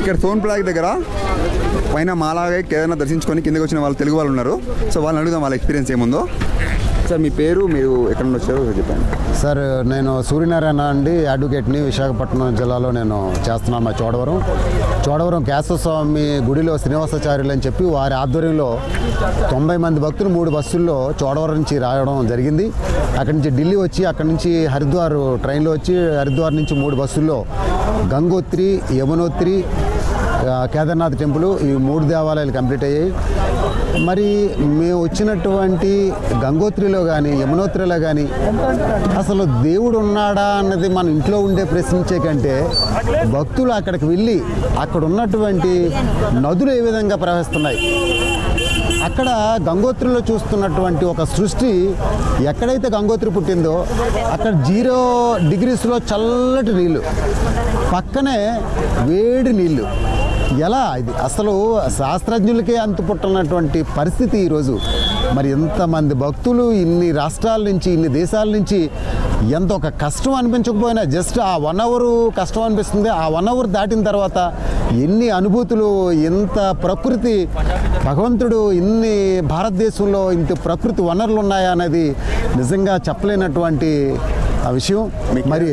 ఇక్కడ సోన్ప్రయాగ్ దగ్గర పైన మాలాగే కేదార్నాథ్ దర్శించుకొని కిందకి వచ్చిన వాళ్ళు తెలుగు వాళ్ళు ఉన్నారు. సో వాళ్ళని అడుగుదాం వాళ్ళ ఎక్స్పీరియన్స్ ఏముందో. సార్ మీ పేరు, మీరు ఎక్కడ నుండి వచ్చారో చెప్పండి. సార్ నేను సూర్యనారాయణ అండి, అడ్వకేట్ని. విశాఖపట్నం జిల్లాలో నేను చేస్తున్నాను. మా చోడవరం కేశవస్వామి గుడిలో శ్రీనివాసాచార్యులు అని చెప్పి వారి ఆధ్వర్యంలో 90 మంది భక్తులు 3 బస్సుల్లో చోడవరం నుంచి రావడం జరిగింది. అక్కడి నుంచి ఢిల్లీ వచ్చి అక్కడి నుంచి హరిద్వార్ ట్రైన్లో వచ్చి హరిద్వార్ నుంచి 3 బస్సుల్లో గంగోత్రి, యమునోత్రి, కేదార్నాథ్ టెంపుల్ ఈ 3 దేవాలయాలు కంప్లీట్ అయ్యాయి. మరి మేము వచ్చినటువంటి గంగోత్రిలో కానీ యమునోత్రిలో కానీ అసలు దేవుడు ఉన్నాడా అన్నది మన ఇంట్లో ఉండే ప్రశ్నించే కంటే భక్తులు అక్కడికి వెళ్ళి అక్కడ ఉన్నటువంటి నదులు ఏ విధంగా ప్రవహిస్తున్నాయి, అక్కడ గంగోత్రిలో చూస్తున్నటువంటి ఒక సృష్టి, ఎక్కడైతే గంగోత్రి పుట్టిందో అక్కడ 0 డిగ్రీస్లో చల్లటి నీళ్ళు, పక్కనే వేడి నీళ్ళు. ఎలా ఇది అసలు శాస్త్రజ్ఞులకే అంతుపుట్టనటువంటి పరిస్థితి ఈరోజు. మరి ఎంతమంది భక్తులు ఇన్ని రాష్ట్రాల నుంచి ఇన్ని దేశాల నుంచి ఎంత ఒక కష్టం అనిపించకపోయినా జస్ట్ ఆ 1 అవర్ కష్టం అనిపిస్తుంది. ఆ 1 అవర్ దాటిన తర్వాత ఎన్ని అనుభూతులు, ఎంత ప్రకృతి, భగవంతుడు ఇన్ని భారతదేశంలో ఇంత ప్రకృతి వనరులు ఉన్నాయా అనేది నిజంగా చెప్పలేనటువంటి ఆ విషయం. మరి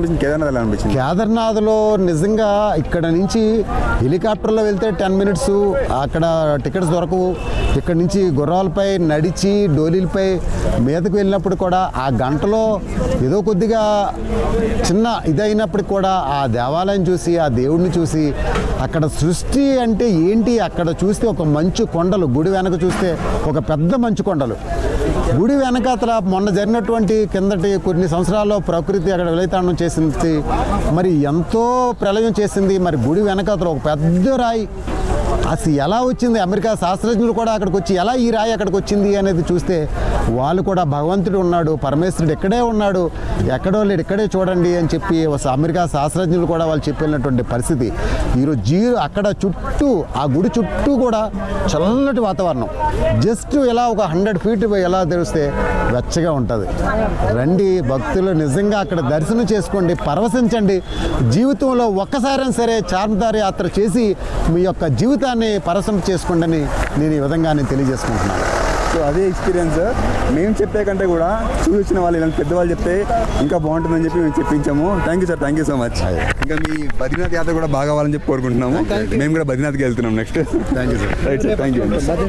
కేదార్నాథ్లో నిజంగా ఇక్కడ నుంచి హెలికాప్టర్లో వెళ్తే 10 మినిట్స్, అక్కడ టికెట్స్ దొరకవు. ఇక్కడ నుంచి గుర్రాలపై నడిచి డోలీలపై మీదకు వెళ్ళినప్పుడు కూడా ఆ గంటలో ఏదో కొద్దిగా చిన్న ఇదైనప్పటికి కూడా ఆ దేవాలయం చూసి ఆ దేవుడిని చూసి అక్కడ సృష్టి అంటే ఏంటి, అక్కడ చూస్తే ఒక మంచు కొండలు, గుడి వెనక చూస్తే ఒక పెద్ద మంచు కొండలు, గుడి వెనకాతల మొన్న జరిగినటువంటి కిందటి కొన్ని సంవత్సరాల్లో ప్రకృతి అక్కడ విలయతాండం చేసింది. మరి ఎంతో ప్రళయం చేసింది. మరి గుడి వెనకాతల ఒక పెద్ద రాయి అసలు ఎలా వచ్చింది, అమెరికా శాస్త్రజ్ఞులు కూడా అక్కడికి వచ్చి ఎలా ఈ రాయి అక్కడికి వచ్చింది అనేది చూస్తే వాళ్ళు కూడా భగవంతుడు ఉన్నాడు, పరమేశ్వరుడు ఇక్కడే ఉన్నాడు, ఎక్కడో లేడు, ఇక్కడే చూడండి అని చెప్పి అమెరికా శాస్త్రజ్ఞులు కూడా వాళ్ళు చెప్పినటువంటి పరిస్థితి. ఈరోజు అక్కడ చుట్టూ ఆ గుడి చుట్టూ కూడా చల్లటి వాతావరణం, జస్ట్ ఎలా ఒక 100 ఫీట్ ఎలా తెరిస్తే వెచ్చగా ఉంటుంది. రండి భక్తులు, నిజంగా అక్కడ దర్శనం చేసుకోండి, పరవశించండి. జీవితంలో ఒక్కసారైనా సరే చార్మినార్ యాత్ర చేసి మీ యొక్క జీవితాన్ని పరవశం చేసుకోండి అని నేను ఈ విధంగా తెలియజేసుకుంటున్నాను. సో అదే ఎక్స్పీరియన్స్ మేము చెప్పే కంటే కూడా చూసిన వాళ్ళు ఇలాంటి పెద్దవాళ్ళు చెప్తే ఇంకా బాగుంటుందని చెప్పి మేము చెప్పించాము. Thank you sir, thank you so much. ఇంకా మీ బద్రీనాథ్ యాత్ర కూడా బాగా అవ్వాలని చెప్పి కోరుకుంటున్నాము. మేము కూడా బద్రీనాథ్కి వెళ్తున్నాం next. Thank you sir. Right sir, thank you.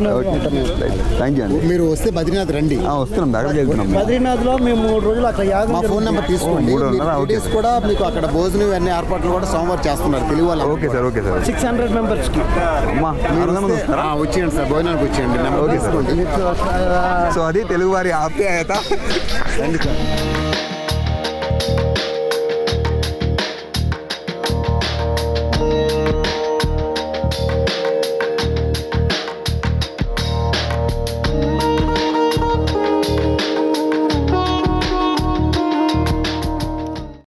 Thank you అండి. మీరు వస్తే బద్రీనాథ్ రండి. వస్తున్నాం, దగ్గరికి వెళ్తున్నాం. బద్రీనాథ్లో మేము 3 రోజులు అక్కడ మా ఫోన్ నెంబర్ తీసుకోండి. కూడా మీకు అక్కడ భోజనం ఇవన్నీ ఏర్పాట్లు కూడా సోమవారం చేస్తున్నారు తెలుగు వాళ్ళు. Okay sir, okay sir. 600 మెంబర్స్కి వచ్చేయండి సార్, భోజనానికి వచ్చేయండి. Okay sir, okay. సో అది తెలుగువారి ఆప్యాయత. రండి సార్.